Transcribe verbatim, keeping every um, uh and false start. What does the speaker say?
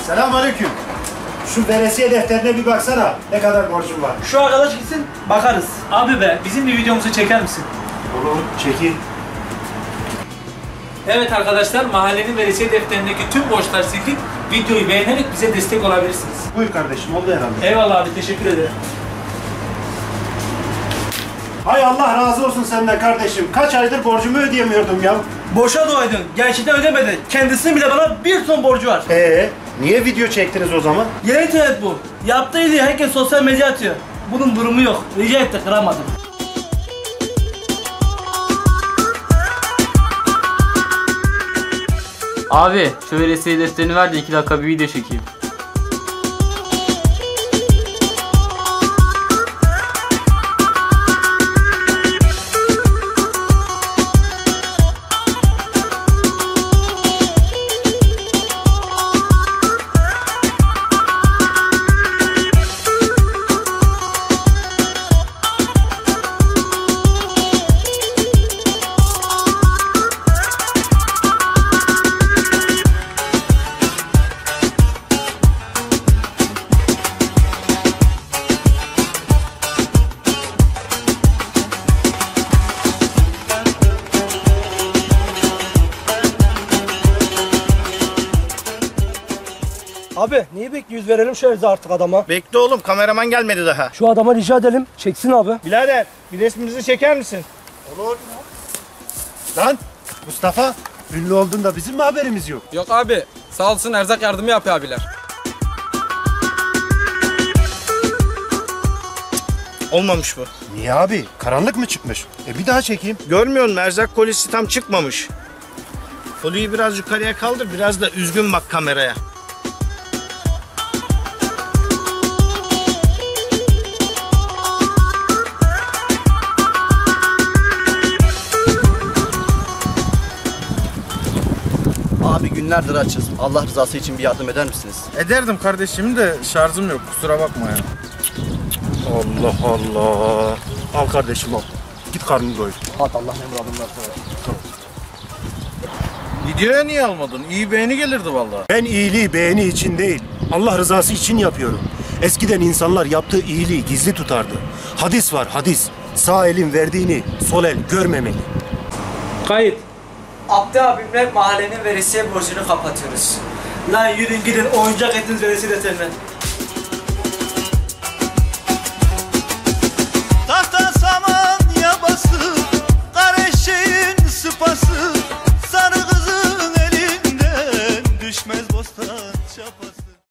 Selamünaleyküm. Şu veresiye defterine bir baksana. Ne kadar borcum var? Şu arkadaş gitsin, bakarız. Abi be, bizim bir videomuzu çeker misin? Olur, çekil. Evet arkadaşlar, mahallenin veresiye defterindeki tüm borçlar sildik. Videoyu beğenerek bize destek olabilirsiniz. Buyur kardeşim, oldu herhalde. Eyvallah abi, teşekkür ederim. Hay Allah razı olsun senden kardeşim. Kaç aydır borcumu ödeyemiyordum ya. Boşa doğaydın, gerçekten ödemedi. Kendisinin bile bana bir ton borcu var. Ee, niye video çektiniz o zaman? Yeni internet bu. Yaptığı diye herkes sosyal medya atıyor. Bunun durumu yok. Rica etti, kıramadım. Abi şu veresiye defterini ver de iki dakika bir video çekeyim. Abi neyi bekliyoruz, verelim şöyle artık adama. Bekle oğlum, kameraman gelmedi daha. Şu adama rica edelim, çeksin abi. Birader, bir resmimizi çeker misin? Olur. Lan Mustafa, ünlü olduğunda bizim mi haberimiz yok? Yok abi, sağ olsun erzak yardımı yapıyor abiler. Olmamış bu. Niye abi? Karanlık mı çıkmış? E bir daha çekeyim. Görmüyor musun? Erzak kolisi tam çıkmamış. Koliyi biraz yukarıya kaldır, biraz da üzgün bak kameraya. Abi günlerdir açız. Allah rızası için bir yardım eder misiniz? Ederdim kardeşim de şarjım yok, kusura bakma ya. Allah Allah. Al kardeşim al. Git karnını doyur. Hadi Allah ne muradın varsa. Videoya niye almadın? İyi beğeni gelirdi vallahi. Ben iyiliği beğeni için değil, Allah rızası için yapıyorum. Eskiden insanlar yaptığı iyiliği gizli tutardı. Hadis var hadis. Sağ elin verdiğini sol el görmemeli. Kayıt. Abdi abimle mahallenin veresiye borcunu kapatıyoruz. Lan yürüyün gidin, oyuncak ettiniz veresiye defterine.